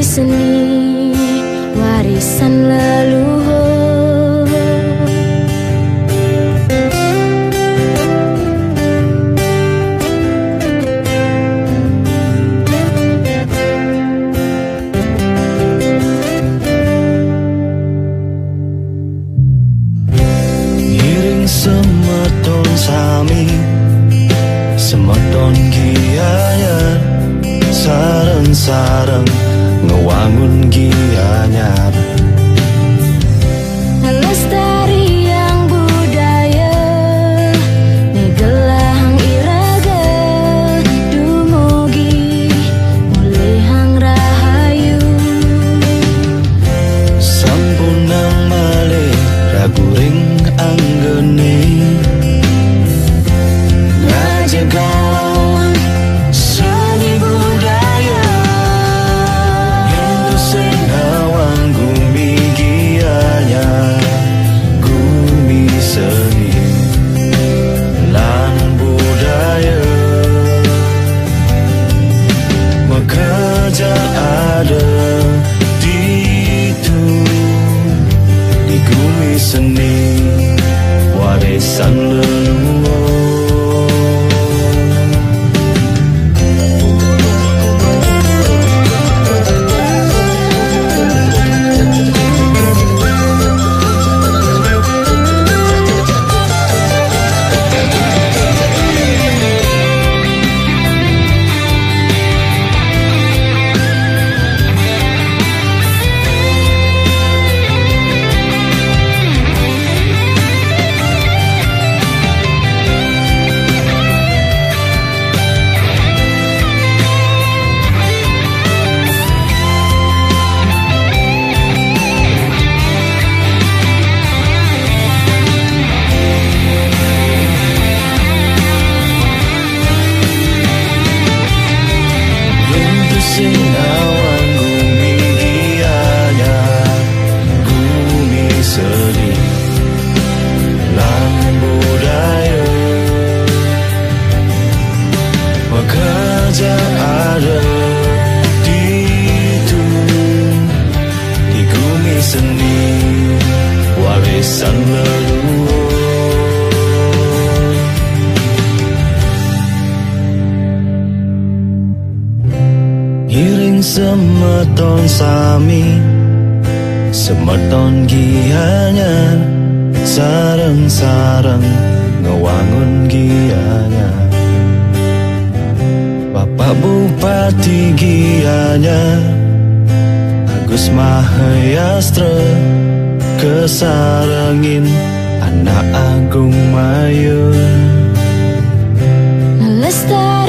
seni warisan leluhur. Ngiring semeton sami, semeton gianyar, sareng-sareng ngewangun gianyar. Lestariang budaya nigelang iraga dumugi mulihang rahayu. Sampunang malih raguring anggene ngajegang seni budaya. Yentu sing awang gumi gianyar, gumi seni lan budaya. Bekerja ada itu di gumi seni warisan leluhur. Sinawang gumi gianyar, gumi seni lan budaya. Bekerja ada itu di gumi seni warisan leluhur. Ngiring semeton sami, semeton gianyar, sareng-sareng ngewangun gianyar. Bapak Bupati Gianyar Agus Mahayastra kesarengin anak Agung Mayun. Lestari